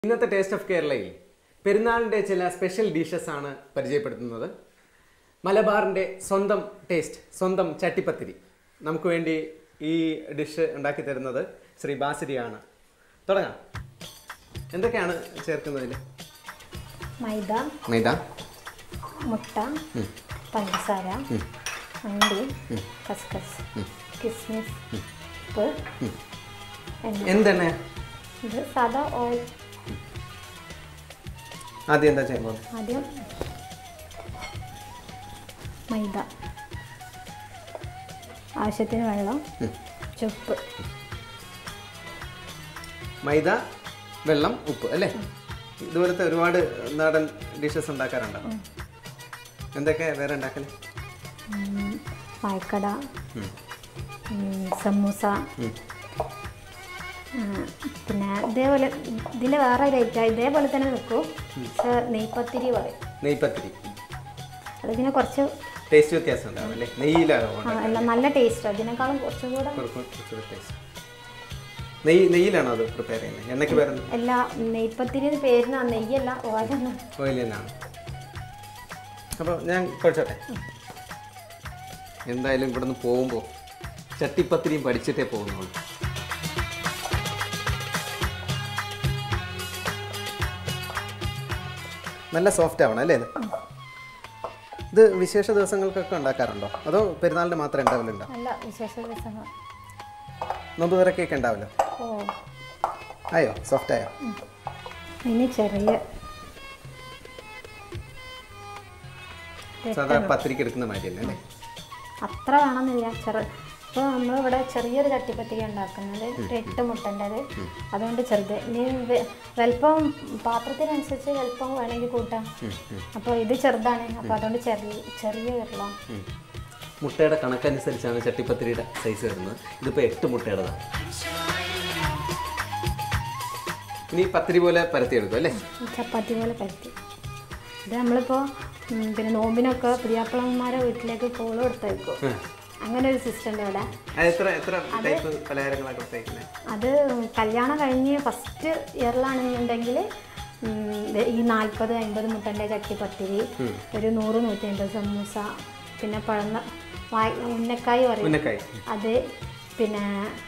ഇന്നത്തെ taste of കേരളയിൽ പെരുന്നാളിൻ്റെ ചില സ്പെഷ്യൽ ഡിഷസ് ആണ് പരിചയപ്പെടുത്തുന്നത്. മലബാറിൻ്റെ സ്വന്തം ടേസ്റ്റ്, സ്വന്തം ചട്ടിപ്പത്തിരി. നമുക്ക് വേണ്ടി ഈ ഡിഷ് ഉണ്ടാക്കി തരുന്നത് ശ്രീ ബാസിരിയാണ്. തുടങ്ങാം. എന്തൊക്കെയാണ് ചേർക്കുന്നതിൽ? മൈദ, മുട്ട, പഞ്ചസാര, അണ്ടി, കസ്കസ്, കിസ്മിസ്, ഉപ്പ്, എന്തെണ്ണ? ഇത് സാധാ ഓയിൽ. ആദ്യം എന്താ ചെയ്യുമ്പോൾ? ആദ്യം മൈദ, ആവശ്യത്തിന് വെള്ളം, ഉപ്പ്. മൈദ, വെള്ളം, ഉപ്പ് അല്ലേ? ഇതുപോലത്തെ ഒരുപാട് നാടൻ ഡിഷസ് ഉണ്ടാക്കാറുണ്ടോ? എന്തൊക്കെ വേറെ ഉണ്ടാക്കല്? പായക്കട, സമൂസ, പിന്നെ ഇതേപോലെ ഇതിൻ്റെ വേറെ ഒരു ഐറ്റം ഇതേപോലെ തന്നെ വെക്കും. നെയ്പത്തിരി പറയും. നെയ്പത്തിരി അതിന് കുറച്ച് ടേസ്റ്റ് വ്യത്യാസം ഉണ്ടാവും അല്ലേ? നെയ്യിലാണോ? അല്ല, നല്ല ടേസ്റ്റ്. അതിനേക്കാളും കുറച്ചും കൂടെ നെയ്യിലാണോ അത് പ്രിപ്പയർ ചെയ്യുന്നത്? എണ്ണയ്ക്ക് പേരുന്നത്? എല്ലാ നെയ്പത്തിരി പേരിന് നെയ്യല്ല, ഓയിലാണ്. ഓയിൽ തന്നെയാണ്. അപ്പോൾ ഞാൻ കുഴച്ചോട്ടെ. എന്തായാലും ഇവിടെ നിന്ന് പോകുമ്പോൾ ചട്ടിപ്പത്തിരിയും പഠിച്ചിട്ടേ പോകുന്നുള്ളൂ. നല്ല സോഫ്റ്റ് ആവണം അല്ലേ? ഇത് വിശേഷ ദിവസങ്ങൾക്കൊക്കെ ഉണ്ടാക്കാറുണ്ടോ, അതോ പെരുന്നാളിന് മാത്രമേ ഉണ്ടാവില്ല? അല്ല, വിശേഷ ദിവസങ്ങൾ, നോമ്പ് തുറക്കൊക്കെ ഉണ്ടാവില്ല. ഓ, ആയോ? സോഫ്റ്റ് ആയോ? അതിന് ചെറിയ സാധാരണ പത്തിരിക്ക് എടുക്കുന്ന മാതിരിയല്ലേ അല്ലേ? അത്ര വേണമെന്നില്ല. ഇപ്പോൾ നമ്മളിവിടെ ചെറിയൊരു ചട്ടിപ്പത്തിരി ഉണ്ടാക്കുന്നത് 8 മുട്ടൻ്റെത്, അതുകൊണ്ട് ചെറുത്. ഇനി വലുപ്പം പാത്രത്തിനനുസരിച്ച് വലുപ്പം വേണമെങ്കിൽ കൂട്ടാം. അപ്പോൾ ഇത് ചെറുതാണ്, അപ്പോൾ അതുകൊണ്ട് ചെറിയ ഉരുളാം. മുട്ടയുടെ കണക്കനുസരിച്ചാണ് ചട്ടിപ്പത്തിരിയുടെ സൈസ് വരുന്നത്. ഇതിപ്പോൾ 8 മുട്ടയുടേതാണ്. ഇനി പത്തിരി പോലെ പരത്തിയെടുക്കും അല്ലേ? ചപ്പാത്തി പോലെ പരത്തി. ഇത് നമ്മളിപ്പോൾ പിന്നെ നോമ്പിനൊക്കെ പ്രിയാപ്പിളന്മാരെ വീട്ടിലേക്ക് കോള് കൊടുത്തേക്കും. അങ്ങനെ ഒരു സിസ്റ്റം ഉണ്ട് ഇവിടെ. അത് കല്യാണം കഴിഞ്ഞ് ഫസ്റ്റ് ഇയറിലാണെന്നുണ്ടെങ്കിൽ ഈ 40-50 മുട്ടൻ്റെ ചട്ടിപ്പത്തിരി, ഒരു 100-150 സമൂസ, പിന്നെ ഉന്നക്കായി പറയും അത്, പിന്നെ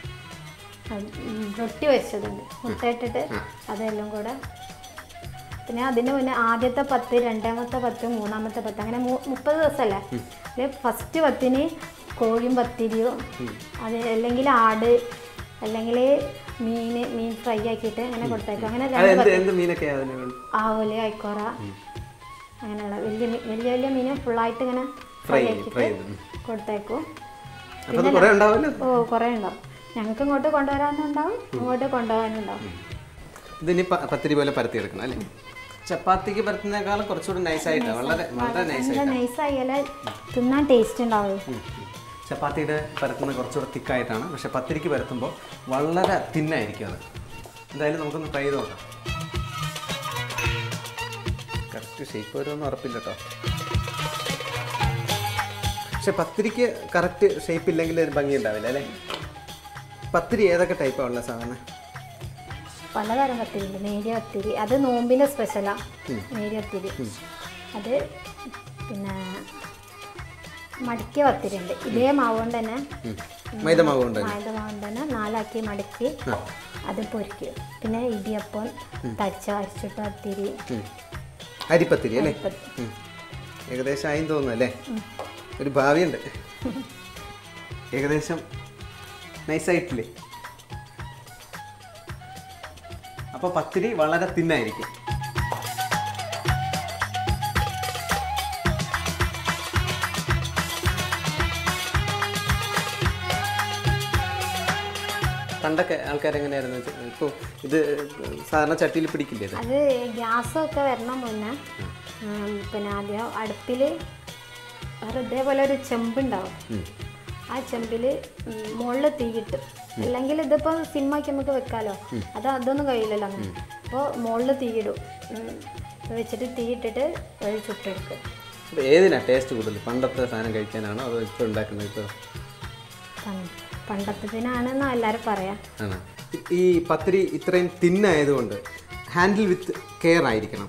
റൊട്ടി വെച്ചതുണ്ട് മുട്ടയിട്ടിട്ട്, അതെല്ലാം കൂടെ. പിന്നെ അതിന് മുന്നേ ആദ്യത്തെ 10, രണ്ടാമത്തെ 10, മൂന്നാമത്തെ 10, അങ്ങനെ 30 ദിവസമല്ലേ? അതിൽ ഫസ്റ്റ് 10-ന് കോഴിയും പത്തിരിയും, അത് അല്ലെങ്കിൽ ആട്, അല്ലെങ്കിൽ മീൻ ഫ്രൈ ആക്കിയിട്ട് അങ്ങനെ കൊടുത്തേക്കും. അങ്ങനെ ആവല്, അയക്കോറ, അങ്ങനെയുള്ള വലിയ വലിയ മീൻ ഫുള്ളായിട്ട് ഇങ്ങനെ ഫ്രൈ ആക്കിയിട്ട് കൊടുത്തേക്കും. ഓ, കുറേ ഉണ്ടാവും. ഞങ്ങൾക്ക് ഇങ്ങോട്ട് കൊണ്ടുവരാനുണ്ടാവും, ഇങ്ങോട്ട് കൊണ്ടുപോകാനുണ്ടാവും. ഇതിന് പത്തിരി പോലെ പരത്തി എടുക്കണം അല്ലേ? ചപ്പാത്തിക്ക് പരത്തുന്നേക്കാളും കുറച്ചുകൂടി നൈസായിട്ടാണ്. വളരെ നൈസായാലേ തിന്നാൻ ടേസ്റ്റ് ഉണ്ടാവും. ചപ്പാത്തിയുടെ പരത്തുന്ന കുറച്ചുകൂടെ തിക്കായിട്ടാണ്, പക്ഷെ പത്തിരിക്ക് പരത്തുമ്പോൾ വളരെ തിന്നായിരിക്കും അത്. എന്തായാലും നമുക്കൊന്ന് ട്രൈ ചെയ്ത് നോക്കാം. കറക്റ്റ് ഷേപ്പ് വരുമെന്ന് ഉറപ്പില്ല കേട്ടോ. പക്ഷെ പത്തിരിക്ക് കറക്റ്റ് ഷേപ്പ് ഇല്ലെങ്കിൽ ഒരു ഭംഗി ഉണ്ടാവില്ല അല്ലേ? പത്തിരി ഏതൊക്കെ ടൈപ്പാണ് ഉള്ളത് സാധാരണ? പലതരം പത്തിരി ഉണ്ട്. നേരിയ പത്തിരി, അത് നോമ്പിൻ്റെ സ്പെഷ്യലാണ്. നേരിയ പത്തിരി അത്. പിന്നെ മടക്കിയ പത്തിരി ഉണ്ട്. ഇതേ മാവ് കൊണ്ട് തന്നെ, മൈദ മാവ് കൊണ്ട് തന്നെ 4 മടക്കി അത് പൊരിക്കും. പിന്നെ ഇടിയപ്പം, അരിച്ചിട്ട പത്തിരി, അരിപ്പത്തിരി അല്ലേ? ഏകദേശം ആയി തോന്നുന്നു അല്ലേ? ഒരു ഭാവിയുണ്ട്. ഏകദേശം നൈസായിട്ടില്ലേ? അപ്പോൾ പത്തിരി വളരെ തിന്നായിരിക്കും. പണ്ടൊക്കെ ആൾക്കാരെങ്ങനെയായിരുന്നു? ഇപ്പോൾ ഇത് സാധാരണ ചട്ടിയിൽ പിടിക്കില്ലേ? അത് ഗ്യാസൊക്കെ വരണം മുന്നേ പിന്നെ ആദ്യം അടുപ്പിൽ ഇതേപോലെ ഒരു ചെമ്പുണ്ടാവും. ആ ചെമ്പിൽ മുകളിൽ തീയിട്ട്, അല്ലെങ്കിൽ ഇതിപ്പോൾ സിമ്മാക്കി നമുക്ക് വെക്കാമല്ലോ. അതൊന്നും കഴിയില്ലല്ലോ അങ്ങനെ. അപ്പോൾ മുകളിൽ തീയിടും, വെച്ചിട്ട് തീയിട്ടിട്ട് ചുട്ടെടുക്കും. ഏതിനാ ടേസ്റ്റ് കൂടുതൽ? പണ്ടത്തെ സാധനം കഴിക്കാനാണോ അതോ ഇപ്പോൾ ഉണ്ടാക്കുന്നത്? ഇപ്പോൾ പണ്ടത്തേനാണെന്നാണ് എല്ലാവരും പറയാം. ഈ പത്തിരി ഇത്രയും തിന്നായതുകൊണ്ട് ഹാൻഡിൽ വിത്ത് കെയർ ആയിരിക്കണം.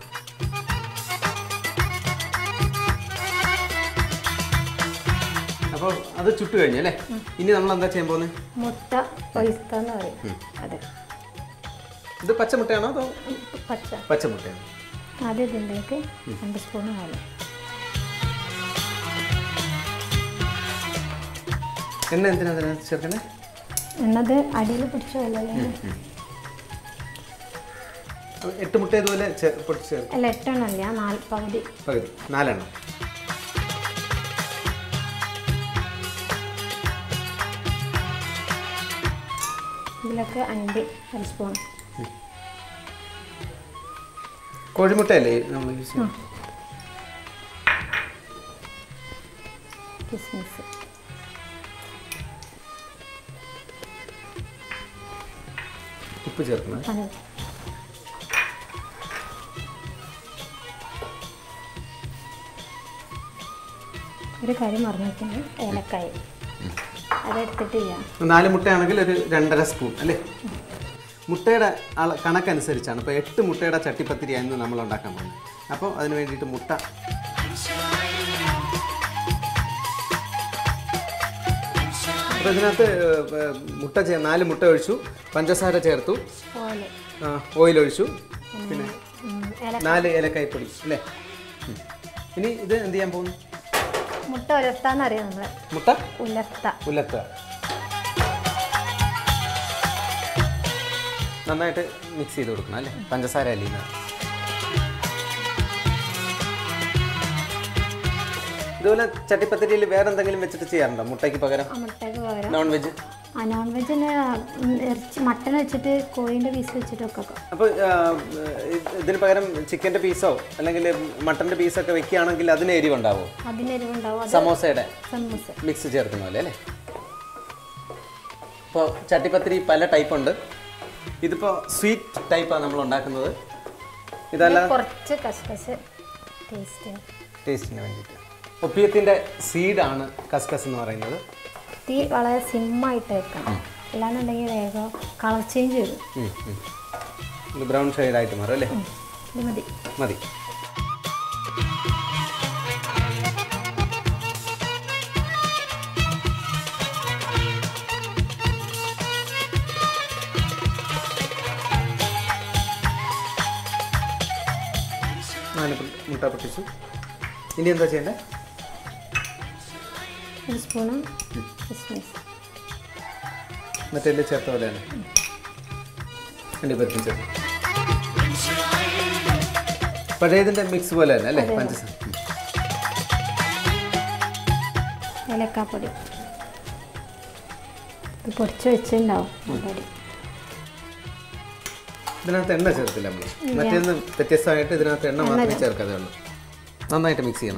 അപ്പോൾ അത് ചുട്ട് കഴിഞ്ഞു അല്ലേ? ഇനി നമ്മൾ എന്താ ചെയ്യാൻ പോകുന്നത്? മുട്ട ഒഴിസ്തെന്ന് പറയും. അതെ, ഇത് പച്ചമുട്ടയാണോ അതോ പച്ചമുട്ടയാണോ? ആദ്യം ഇതിലേക്ക് 2 സ്പൂൺ വേണം. എണ്ണ എന്തിനാ ചേർക്കണേ? എണ്ണത് അടിയിൽ പിടിച്ചോ അല്ലല്ലേ? 8 മുട്ട ഇതുപോലെ പൊട്ടിച്ച് ചേർക്കും. അല്ല, 8 എണ്ണം അല്ല, പകുതി 4 എണ്ണം. ഇതിലൊക്കെ 1 സ്പൂൺ കോഴിമുട്ടയല്ലേ നമ്മൾ യൂസ് ചെയ്യുന്നത്? കിസ്മിസ്, ഉപ്പ് ചേർക്കണം. ഒരു കരി മറന്നിട്ടുണ്ട്, ഏലക്കായ അതെടുത്തിട്ടില്ല. 4 മുട്ടയാണെങ്കിൽ ഒരു 2.5 സ്പൂൺ അല്ലേ? മുട്ടയുടെ കണക്കനുസരിച്ചാണ്. ഇപ്പോൾ 8 മുട്ടയുടെ ചട്ടിപ്പത്തിരിയായിരുന്നു നമ്മൾ ഉണ്ടാക്കാൻ പോകുന്നത്. അപ്പോൾ അതിന് വേണ്ടിയിട്ട് മുട്ട അപ്പോൾ ഇതിനകത്ത് 4 മുട്ട ഒഴിച്ചു, പഞ്ചസാര ചേർത്തു, ഓയിൽ ഒഴിച്ചു, പിന്നെ 4 ഏലക്കായ്പ്പൊടി അല്ലേ? ഇനി ഇത് എന്ത് ചെയ്യാൻ പോകുന്നു? മുട്ട ഉലർത്താന്നറിയാം നമ്മൾ. മുട്ട ഉലർത്തുക. നന്നായിട്ട് മിക്സ് ചെയ്ത് കൊടുക്കണം അല്ലേ? പഞ്ചസാര അല്ലിന്ന്. ഇതുപോലെ ചട്ടിപ്പത്തിരിയിൽ വേറെ എന്തെങ്കിലും വെച്ചിട്ട് ചെയ്യാറുണ്ടോ മുട്ടയ്ക്ക് പകരം? Non veg? നോൺ വെജിന് ഇറച്ചി മട്ടൺ വെച്ചിട്ട് കോഴിൻ്റെ പീസ് വെച്ചിട്ടൊക്കെ. അപ്പോൾ ഇതിന് പകരം ചിക്കൻ്റെ പീസോ അല്ലെങ്കിൽ മട്ടൻ്റെ പീസൊക്കെ വെക്കുകയാണെങ്കിൽ അതിന് എരിവുണ്ടാവോ? സമോസയുടെ മിക്സ് ചേർക്കുന്ന പോലെ അല്ലേ? ഇപ്പോൾ ചട്ടിപ്പത്തിരി പല ടൈപ്പ് ഉണ്ട്. ഇതിപ്പോൾ സ്വീറ്റ് ടൈപ്പാണ് നമ്മൾ ഉണ്ടാക്കുന്നത്. ഇതല്ല കുറച്ച് കസ്കസ് ടേസ്റ്റിന് വേണ്ടിയിട്ട്. ഒപ്പിയത്തിൻ്റെ സീഡാണ് കസ്കസ് എന്ന് പറയുന്നത്. തീ വളരെ സിമ്മായിട്ട് വെക്കണം, അല്ലാന്നുണ്ടെങ്കിൽ വേഗം കളർ ചേഞ്ച് വരും. ഇത് ബ്രൗൺ ഷെയ്ഡായിട്ട് മാറും അല്ലേ? മതി. മുട്ട പൊട്ടിച്ചു. ഇനി എന്താ ചെയ്യണ്ടേ? 1 സ്പൂൺ കിസ്മിസ് മറ്റേ ചേർത്ത പോലെയാണ്. അണ്ടിപ്പരിപ്പും ചേർത്ത് പഴയതിൻ്റെ മിക്സ് പോലെ തന്നെ അല്ലേ? പഞ്ചസാര, ഏലക്കാപ്പൊടി പൊടിച്ച് വെച്ചിട്ടുണ്ടാവും. ഇതിനകത്ത് എണ്ണ ചേർത്തില്ല നമ്മൾ. മറ്റേന്ന് വ്യത്യസ്തമായിട്ട് ഇതിനകത്ത് എണ്ണ മാത്രമേ ചേർക്കാതെ ഉള്ളൂ. നന്നായിട്ട് മിക്സ് ചെയ്യണം.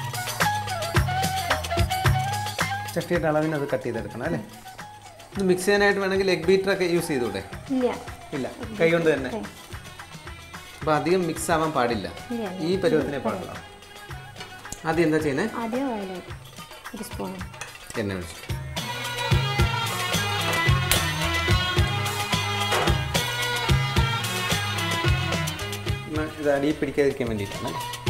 ചട്ടിയുടെ അളവിന് അത് കട്ട് ചെയ്തെടുക്കണം അല്ലേ? ഇത് മിക്സ് ചെയ്യാനായിട്ട് വേണമെങ്കിൽ എഗ് ബീറ്ററൊക്കെ യൂസ് ചെയ്തൂടെ? ഇല്ല, കൈ കൊണ്ട് തന്നെ. അപ്പോൾ അധികം മിക്സ് ആവാൻ പാടില്ല, ഈ പരുവത്തിനെ പാടില്ല. ആദ്യം എന്താ ചെയ്യുന്നത്? ആദ്യം ഓയിൽ 1 സ്പൂൺ എണ്ണ ഒഴിച്ചു. ഇത് അടിയിൽ പിടിക്കാതിരിക്കാൻ വേണ്ടിയിട്ടാണ്.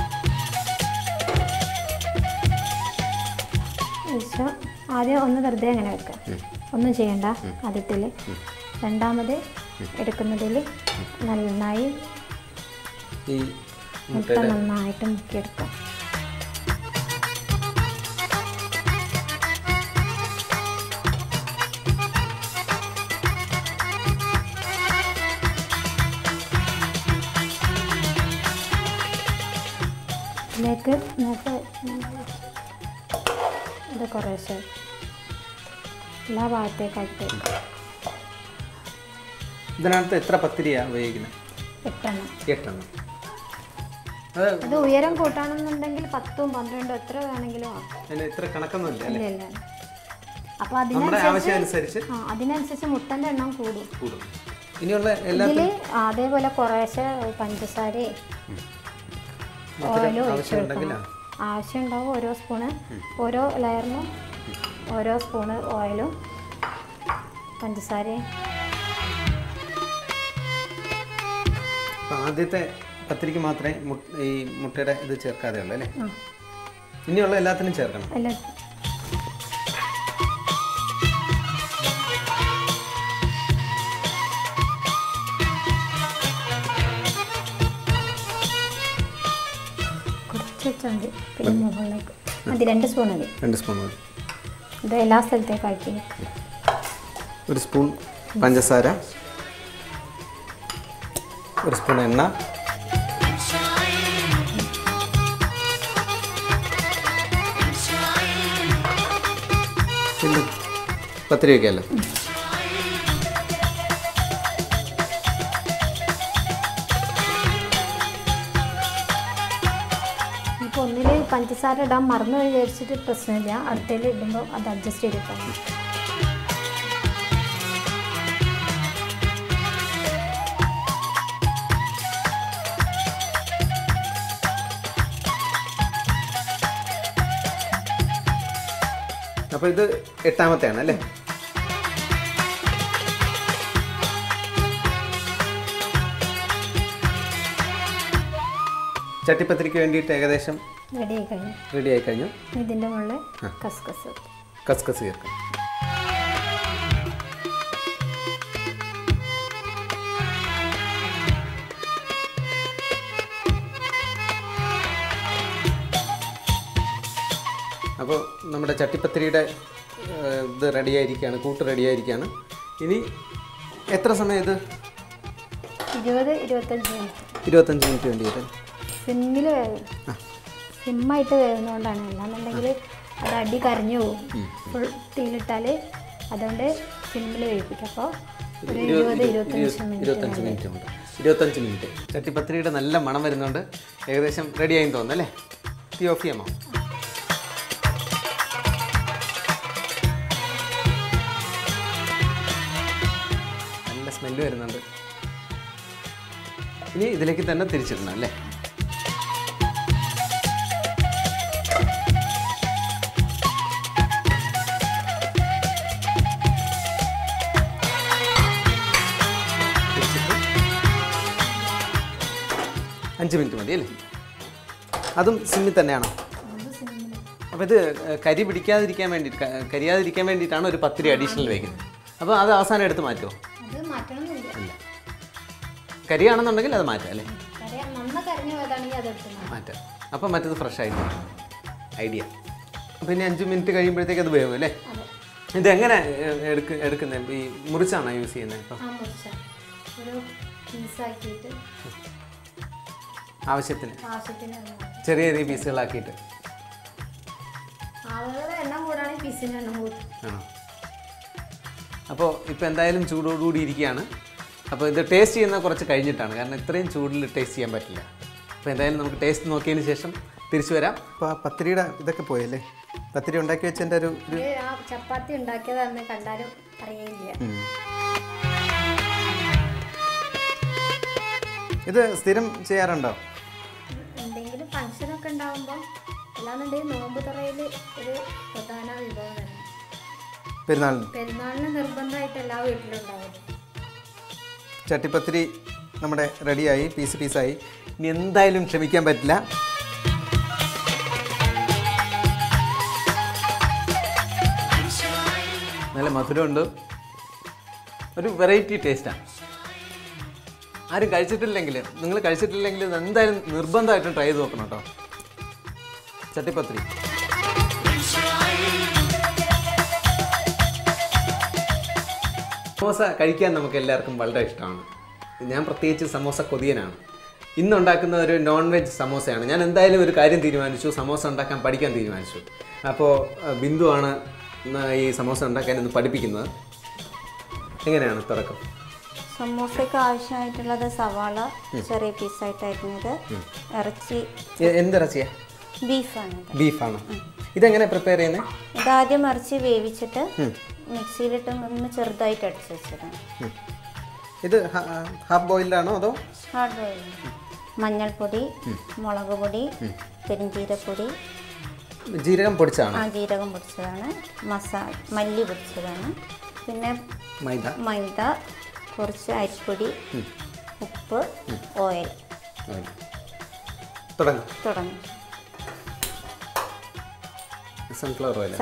ആദ്യം ഒന്ന് വെറുതെ അങ്ങനെ വെക്കാം, ഒന്നും ചെയ്യണ്ട. ആദ്യത്തിൽ രണ്ടാമത് എടുക്കുന്നതിൽ നന്നായി ഈ മുട്ട നന്നായിട്ട് മുക്കിയെടുക്കാം. ഇതിലേക്ക് ഇത് കുറേശ്ശെ എല്ലാ ഭാഗത്തേക്കായിട്ട്. ഇതിനകത്ത് എത്ര പത്തിരിയാണ് ഉപയോഗിക്കുന്നത്? 8 എണ്ണം. അത് ഇത് ഉയരം കൂട്ടാണെന്നുണ്ടെങ്കിൽ 10ഉം 12ഉം എത്ര വേണമെങ്കിലും ഇത്ര കണക്കൊന്നുമില്ല അല്ലേ? ഇല്ല. അപ്പോൾ അതിനനുസരിച്ച് മുട്ടൻ്റെ എണ്ണം കൂടും. ഇനിയുള്ള ഇതിൽ അതേപോലെ കുറേശ്ശെ പഞ്ചസാരയും ഓയിലും ഒഴിച്ച് കൊടുക്കണം. ആവശ്യമുണ്ടാവും. ഓരോ സ്പൂണ്, ഓരോ ലെയറിനും ഓരോ സ്പൂണ് ഓയിലും പഞ്ചസാരയും അപ്പോൾ ആദ്യത്തെ പത്തിരിക്ക് മാത്രമേ ഈ മുട്ടയുടെ ഇത് ചേർക്കാതെ ഉള്ളൂ അല്ലേ? ഇനിയുള്ള എല്ലാത്തിനും ചേർക്കണം. പിന്നെ മുകളിലേക്ക് മതി 2 സ്പൂൺ മതി. 2 സ്പൂൺ മതി. ഇത് എല്ലാ സ്ഥലത്തേക്കും ആക്കി. 1 സ്പൂൺ പഞ്ചസാര, 1 സ്പൂൺ എണ്ണ, പിന്നെ പത്തിരി വയ്ക്കാമല്ലോ. ഇപ്പോൾ ഒന്നിൽ പഞ്ചസാര ഇടാൻ മറന്നു വിചാരിച്ചിട്ട് പ്രശ്നമില്ല. അടുത്തതിൽ ഇടുമ്പോൾ അത് അഡ്ജസ്റ്റ് ചെയ്തിട്ടാണ്. അപ്പോൾ ഇത് 8ാമത്തെയാണ് അല്ലേ? ചട്ടിപ്പത്തിരിക്ക് വേണ്ടിയിട്ട് ഏകദേശം റെഡി ആയി കഴിഞ്ഞു. ഇതിൻ്റെ മുകളിൽ കസ്കസ് ചേർക്കാം. അപ്പോൾ നമ്മുടെ ചട്ടിപ്പത്തിരിയുടെ ഇത് റെഡിയായിരിക്കുകയാണ്, കൂട്ട് റെഡിയായിരിക്കുകയാണ്. ഇനി എത്ര സമയം ഇത്? 20-25 മിനിറ്റ് വേണ്ടി വരും. സിമ്മിൽ വേവും. സിമ്മായിട്ട് വേവുന്നതുകൊണ്ടാണ്. അല്ലാന്നുണ്ടെങ്കിൽ അത് അടി കരഞ്ഞു പോകും. ഫുൾ തീയിലിട്ടാൽ അതുകൊണ്ട് സിമ്മിൽ വേവിപ്പിക്കും. അപ്പോൾ ഒരു 25 മിനിറ്റ്. ചട്ടിപ്പത്തിരിയുടെ നല്ല മണം വരുന്നുണ്ട്. ഏകദേശം റെഡിയായി തോന്നുന്നു അല്ലേ? തീ ഓഫ് ചെയ്യാമോ? നല്ല സ്മെല്ല് വരുന്നുണ്ട്. ഇനി ഇതിലേക്ക് തന്നെ തിരിച്ചിടണം അല്ലേ? അഞ്ച് മിനിറ്റ് മതി അല്ലേ? അതും സിമ്മിൽ തന്നെയാണോ? അപ്പോൾ ഇത് കരിയാതിരിക്കാൻ വേണ്ടിയിട്ടാണ് ഒരു പത്തിരി അഡീഷണൽ വയ്ക്കുന്നത്. അപ്പോൾ അത് അവസാനം എടുത്ത് മാറ്റുമോ? അല്ല, കരിയാണെന്നുണ്ടെങ്കിൽ അത് മാറ്റാം അല്ലേ? മാറ്റാം. അപ്പം മറ്റത് ഫ്രഷ് ആയിട്ട് ഐഡിയ. പിന്നെ 5 മിനിറ്റ് കഴിയുമ്പോഴത്തേക്ക് അത് വേവും അല്ലേ? ഇതെങ്ങനെ എടുക്കുന്നത്? ഈ മുറിച്ചാണോ യൂസ് ചെയ്യുന്നത്? ഇപ്പം ആവശ്യത്തിന് ചെറിയ ചെറിയ പീസുകളാക്കിയിട്ട് ആണോ? അപ്പോൾ ഇപ്പോൾ എന്തായാലും ചൂടോടുകൂടി ഇരിക്കുകയാണ്. അപ്പോൾ ഇത് ടേസ്റ്റ് ചെയ്യുന്നത് കുറച്ച് കഴിഞ്ഞിട്ടാണ്, കാരണം ഇത്രയും ചൂടിൽ ടേസ്റ്റ് ചെയ്യാൻ പറ്റില്ല. അപ്പോൾ എന്തായാലും നമുക്ക് ടേസ്റ്റ് നോക്കിയതിന് ശേഷം തിരിച്ചു വരാം. അപ്പോൾ ആ പത്തിരിയുടെ ഇതൊക്കെ പോയല്ലേ? പത്തിരി ഉണ്ടാക്കി വെച്ചതിൻ്റെ ഒരു ചപ്പാത്തി ഉണ്ടാക്കിയതാണെന്ന് കണ്ടാലും അറിയില്ല. ഇത് സ്ഥിരം ചെയ്യാറുണ്ടോ? എന്തെങ്കിലും ഫംഗ്ഷനൊക്കെ ഉണ്ടാകുമ്പോൾ, അല്ലാന്നുണ്ടെങ്കിൽ നോമ്പ് തുറയിൽ ഒരു പ്രധാന വിഭവം തന്നെ. പെരുന്നാളിന് നിർബന്ധമായിട്ട് എല്ലാ വീട്ടിലും ഉണ്ടാവും. ചട്ടിപ്പത്തിരി നമ്മുടെ റെഡിയായി, പീസായി. ഇനി എന്തായാലും ക്ഷമിക്കാൻ പറ്റില്ല. നല്ല മധുരമുണ്ട്, ഒരു വെറൈറ്റി ടേസ്റ്റാണ്. ആരും നിങ്ങൾ കഴിച്ചിട്ടില്ലെങ്കിൽ എന്തായാലും നിർബന്ധമായിട്ടും ട്രൈ ചെയ്ത് നോക്കണം കേട്ടോ. ചട്ടിപ്പത്തിരി സമോസ കഴിക്കാൻ നമുക്ക് എല്ലാവർക്കും വളരെ ഇഷ്ടമാണ്. ഞാൻ പ്രത്യേകിച്ച് സമോസ കൊതിയനാണ്. ഇന്നുണ്ടാക്കുന്ന ഒരു നോൺ വെജ് സമോസയാണ്. ഞാൻ എന്തായാലും ഒരു കാര്യം തീരുമാനിച്ചു, സമോസ ഉണ്ടാക്കാൻ പഠിക്കാൻ തീരുമാനിച്ചു. അപ്പോൾ ബിന്ദുവാണ് ഈ സമോസ ഉണ്ടാക്കാൻ ഇന്ന് പഠിപ്പിക്കുന്നത്. എങ്ങനെയാണ് തുടക്കം? സമോസയ്ക്ക് ആവശ്യമായിട്ടുള്ളത് സവാള ചെറിയ പീസായിട്ട് അരിഞ്ഞത്, ഇറച്ചി. എന്തിറച്ചിയാ? ബീഫാണ്. ഇതെങ്ങനെ പ്രിപ്പയർ ചെയ്യുന്നത്? ഇതാദ്യം ഇറച്ചി വേവിച്ചിട്ട് മിക്സിയിലിട്ട് ഒന്ന് ചെറുതായിട്ട് അടിച്ച് വെച്ചതാണ്. ഇത് ഹാഫ് ബോയിൽഡ് ആണോ അതോ ഹാർഡ് ബോയിൽ? മഞ്ഞൾപ്പൊടി, മുളക് പൊടി, പെരിഞ്ചീരപ്പൊടി, ജീരകം പൊടിച്ചതാണ്. ജീരകം പൊടിച്ചതാണ്. മല്ലി പൊടിച്ചതാണ്. പിന്നെ മൈദ, കുറച്ച് അരിപ്പൊടി, ഉപ്പ്, ഓയിൽ. തുടങ്ങും. Sunflower oil.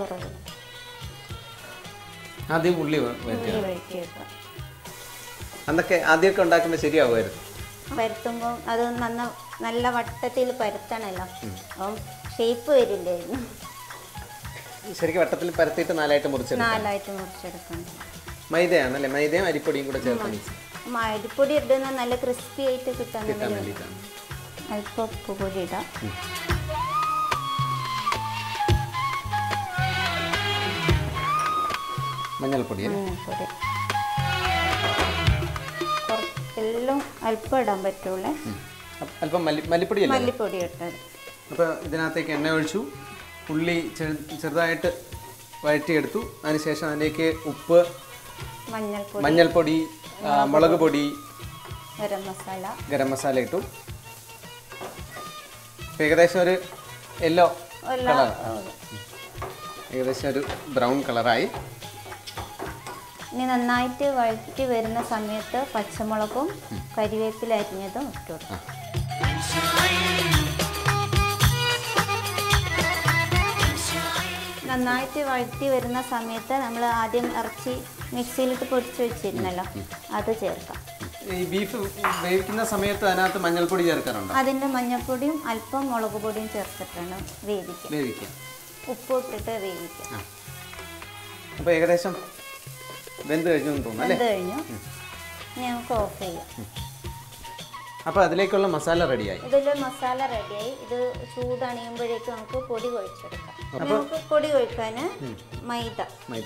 ആദ്യം ഉള്ളി അന്നൊക്കെ ആദ്യമൊക്കെ ഉണ്ടാക്കുമ്പോൾ ശരിയാവുമായിരുന്നു. പരത്തുമ്പോൾ അത് നല്ല വട്ടത്തിൽ പരത്തണല്ലോ, അപ്പം ഷേപ്പ് വരില്ലായിരുന്നു. ശരിക്കും വട്ടത്തിൽ പരത്തിയിട്ട് നാലായിട്ട് മുറിച്ചെടുക്കണം. മൈദയാണല്ലേ? മൈദയും അരിപ്പൊടിയും കൂടെ ചേർത്ത് അരിപ്പൊടി ഇടുന്ന നല്ല ക്രിസ്പി ആയിട്ട് കിട്ടാൻ വേണ്ടിയിട്ടാണ്. അല്പം ഉപ്പ് കൂടി ഇടാം. മഞ്ഞൾപ്പൊടി എല്ലാം അല്പം ഇടാൻ പറ്റുള്ളൂ. അല്പം മല്ലിപ്പൊടി ഇട്ടത്. അപ്പോൾ ഇതിനകത്തേക്ക് എണ്ണ ഒഴിച്ചു, ഉള്ളി ചെറുതായിട്ട് വഴറ്റിയെടുത്തു. അതിനുശേഷം അതിലേക്ക് ഉപ്പ്, മഞ്ഞൾപ്പൊടി, മുളക് പൊടി, ഗരം മസാല ഇട്ടു. ഏകദേശം ഒരു യെല്ലോ കളർ, ഏകദേശം ഒരു ബ്രൗൺ കളറായി. ഇനി നന്നായിട്ട് വഴറ്റി വരുന്ന സമയത്ത് പച്ചമുളകും കരിവേപ്പില അരിഞ്ഞതും ഇട്ടു കൊടുക്കും. നന്നായിട്ട് വഴറ്റി വരുന്ന സമയത്ത് നമ്മൾ ആദ്യം ഇറച്ചി മിക്സിയിലിട്ട് പൊടിച്ച് വെച്ചിരുന്നല്ലോ, അത് ചേർക്കാം. ഈ ബീഫ് വേവിക്കുന്ന സമയത്ത് അതിനകത്ത് മഞ്ഞൾപ്പൊടി ചേർക്കാറുണ്ടോ? അതിൻ്റെ മഞ്ഞൾപ്പൊടിയും അല്പം മുളക് പൊടിയും ചേർത്തിട്ടാണ് വേവിക്കുക. ഉപ്പ് ഇട്ടിട്ട് വേവിക്കുക. അപ്പോൾ ഏകദേശം വെന്ത് കഴിഞ്ഞു തോന്നുന്നു. കഴിഞ്ഞു, നമുക്ക് ഓഫ് ചെയ്യാം. അപ്പോൾ അതിലേക്കുള്ള മസാല റെഡിയായി. മസാല റെഡിയായി. ഇത് ചൂടണിയുമ്പോഴേക്ക് നമുക്ക് പൊടി കുഴച്ചെടുക്കാം. നമുക്ക് പൊടി കുഴക്കാൻ മൈദ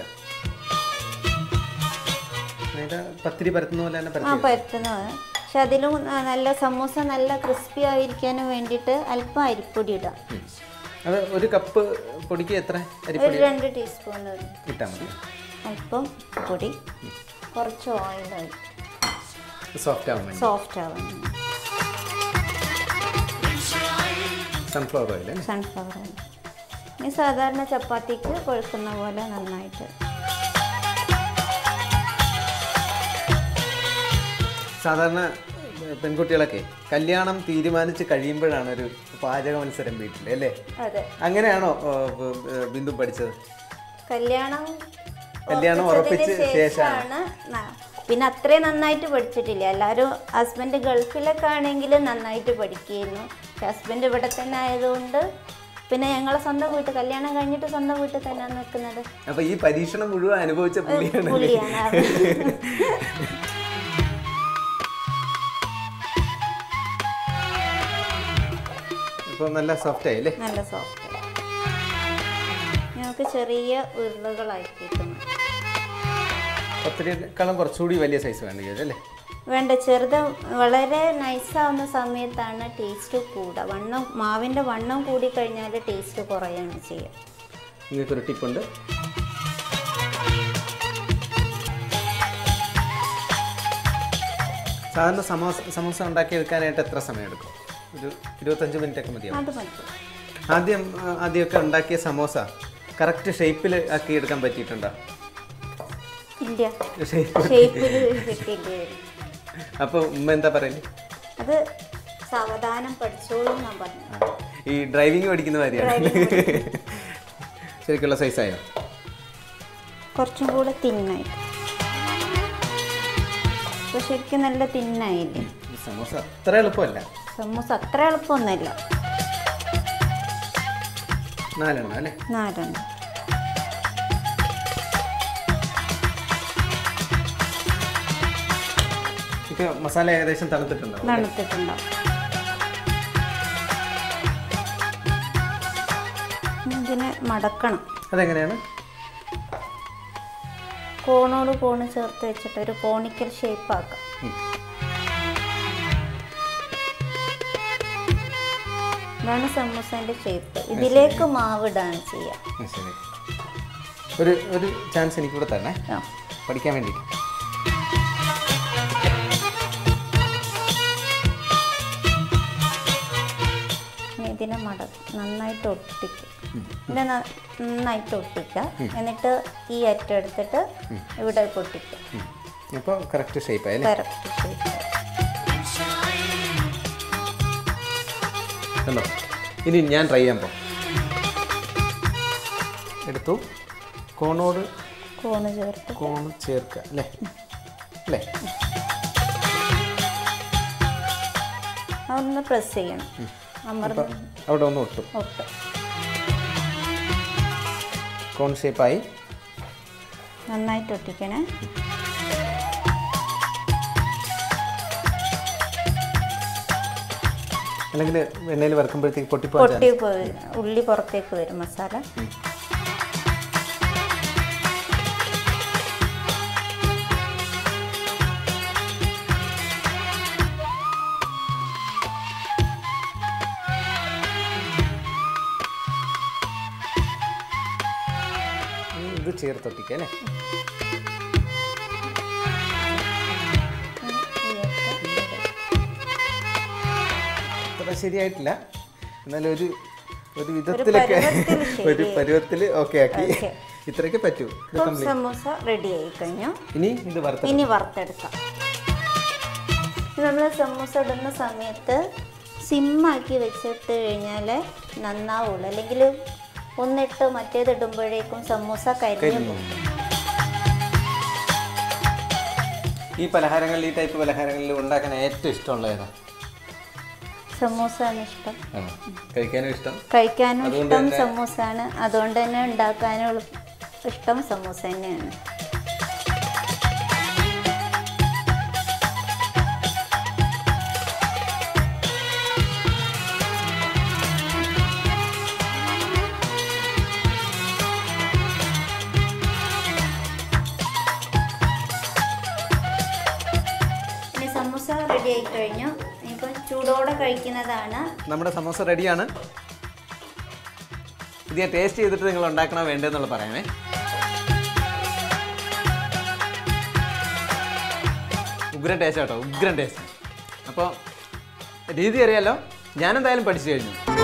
പത്തിരി പരത്തുന്ന പോലെ തന്നെ പരത്തുന്ന പോലെ. പക്ഷെ അതിലും നല്ല സമൂസ നല്ല ക്രിസ്പി ആയിരിക്കാനും വേണ്ടിയിട്ട് അല്പം അരിപ്പൊടി ഇടാം. അത് ഒരു കപ്പ് പൊടിക്ക് എത്ര? 2 ടീസ്പൂൺ ഇട്ടാൽ മതി. അല്പം പൊടി, കുറച്ച് ഓയിൽ, സോഫ്റ്റ് ആവാൻ സൺഫ്ലവർ ഓയിൽ. ഇനി സാധാരണ ചപ്പാത്തിക്ക് കുഴക്കുന്ന പോലെ നന്നായിട്ട്. സാധാരണ പെൺകുട്ടികളൊക്കെ കല്യാണം തീരുമാനിച്ച് കഴിയുമ്പോഴാണ് ഒരു പാചക മത്സരം വീട്ടിൽ, അല്ലേ? അങ്ങനെയാണോ ബിന്ദു പഠിച്ചത്? കല്യാണം ഉറപ്പിച്ച ശേഷമാണ്. പിന്നെ അത്രയും നന്നായിട്ട് പഠിച്ചിട്ടില്ല. എല്ലാവരും ഹസ്ബൻഡ് ഗൾഫിലൊക്കെ ആണെങ്കിൽ നന്നായിട്ട് പഠിക്കുകയായിരുന്നു. ഹസ്ബൻഡ് ഇവിടെ തന്നെ ആയതുകൊണ്ട് പിന്നെ ഞങ്ങളെ സ്വന്തം വീട്ടിൽ, കല്യാണം കഴിഞ്ഞിട്ട് സ്വന്തം വീട്ടിൽ തന്നെയാണ് നിൽക്കുന്നത്. അപ്പൊ ഈ പരീക്ഷണം മുഴുവൻ അനുഭവിച്ച പുള്ളിയാണ്. ഇപ്പൊ നല്ല സോഫ്റ്റ് ആയില്ലേ? നല്ല സോഫ്റ്റ്. ഞങ്ങൾക്ക് ചെറിയ ഉരുളകളാക്കിയിട്ടുണ്ട്. പത്തിരിയേക്കാളും കുറച്ചുകൂടി വലിയ സൈസ് വേണ്ട അല്ലേ? വേണ്ട, ചെറുത് വളരെ നൈസാവുന്ന സമയത്താണ് ടേസ്റ്റ് കൂടുക. മാവിൻ്റെ വണ്ണം കൂടിക്കഴിഞ്ഞാൽ ടേസ്റ്റ് കുറയാണ് ചെയ്യുക. നിങ്ങൾക്കൊരു ടിപ്പുണ്ട്. സാധാരണ സമോസ ഉണ്ടാക്കിയെടുക്കാനായിട്ട് എത്ര സമയം എടുക്കും? ഒരു 25 മിനിറ്റ് ഒക്കെ മതിയാവും. ആദ്യമൊക്കെ ഉണ്ടാക്കിയ സമോസ കറക്റ്റ് ഷേപ്പിൽ ആക്കി എടുക്കാൻ പറ്റിയിട്ടുണ്ടോ? ഇല്ല, അപ്പൊ ഉമ്മ എന്താ പറയല്? അത് സാവധാനം പഠിച്ചോളും ഞാൻ പറഞ്ഞു. ഈ ഡ്രൈവിംഗ് പഠിക്കുന്ന കാര്യമാണ്. ശരിക്കുള്ള സൈസായോ? കുറച്ചും കൂടെ തിന്നായിട്ട്. ഇപ്പൊ ശരിക്കും നല്ല തിന്നായില്ലേ? സമോസ അത്ര എളുപ്പമല്ല. സമോസ അത്ര എളുപ്പമൊന്നുമല്ല. 4 അല്ലേ? 4. ഇപ്പൊ മസാല ഏകദേശം തണുത്തിട്ടുണ്ടാവും. ഇതിനെ മടക്കണം. അതെങ്ങനെയാണ്? കോണോട് കോണ് ചേർത്ത് വെച്ചിട്ട് ഒരു കോണിക്കൽ ഷേപ്പ് ആക്കാം. ഇതാണ് സമൂസന്റെ ഷേപ്പ്. ഇതിലേക്ക് മാവിടാണ് ചെയ്യുക. ഒരു ചാൻസ് എനിക്ക് കൂടെ തന്നെ പഠിക്കാൻ വേണ്ടിയിട്ട്. ഇതിനെ നന്നായിട്ട് ഒട്ടിക്കുക. ഇതിനെ നന്നായിട്ട് ഒട്ടിക്കുക. എന്നിട്ട് ഈ അറ്റം എടുത്തിട്ട് ഇവിടെ പൊട്ടിക്കുക. അപ്പോൾ കറക്റ്റ് ഷേപ്പ് ആയി. Correct shape. കണ്ടോ? ഇനി ഞാൻ ട്രൈ ചെയ്യാൻ പോ. എടുത്തു. കോണ് ചേർക്കുക അല്ലേ? അല്ലേ? ഒന്ന് പ്രസ് ചെയ്യണം. അവിടെ ഒന്ന് ഒട്ടും. കോൺ ഷേപ്പായി നന്നായിട്ട് ഒട്ടിക്കണേ. അല്ലെങ്കിൽ എണ്ണയിൽ വറുക്കുമ്പോഴത്തേക്ക് പൊട്ടിപ്പോയി ഉള്ളി പുറത്തേക്ക് വരും മസാല. ഇത് ചേർത്തൊട്ടിക്കുക അല്ലേ? അത്ര ശരിയായിട്ടില്ല, എന്നാലും ഒരു വിധത്തിലൊക്കെ ഒരു പരുവത്തിൽ ഓക്കെ ആക്കി. ഇത്രയൊക്കെ പറ്റൂ. സമൂസ റെഡി ആയി കഴിഞ്ഞു. ഇനി ഇത് വറുത്തെടുക്കാം. നമ്മൾ സമൂസ ഇടുന്ന സമയത്ത് സിമ്മാക്കി വെച്ചിട്ട് കഴിഞ്ഞാൽ നന്നാവുള്ളൂ, അല്ലെങ്കിൽ ഒന്നിട്ട് മറ്റേതിടുമ്പോഴേക്കും സമൂസ കരിഞ്ഞു പോകും. ഈ പലഹാരങ്ങളിൽ, ഈ ടൈപ്പ് പലഹാരങ്ങളിൽ ഉണ്ടാക്കാൻ ഏറ്റവും ഇഷ്ടമുള്ള ഏതാ? സമൂസയാണ് ഇഷ്ടം. കഴിക്കാനും ഇഷ്ടം സമൂസയാണ്. അതുകൊണ്ട് തന്നെ ഉണ്ടാക്കാനും ഇഷ്ടം സമൂസ തന്നെയാണ്. സമൂസ റെഡി ആയി കഴിഞ്ഞു. ഇനിയിപ്പോൾ ചൂടോടെ കഴിക്കുന്നതാണ്. നമ്മുടെ സമൂസ റെഡിയാണ്. ഇത് ഞാൻ ടേസ്റ്റ് ചെയ്തിട്ട് നിങ്ങൾ ഉണ്ടാക്കണോ വേണ്ടതെന്നുള്ള പറയാമേ. ഉഗ്രൻ ടേസ്റ്റ് കേട്ടോ, ഉഗ്രൻ ടേസ്റ്റ്. അപ്പോൾ രീതി അറിയാലോ, ഞാനെന്തായാലും പഠിച്ചു കഴിഞ്ഞു.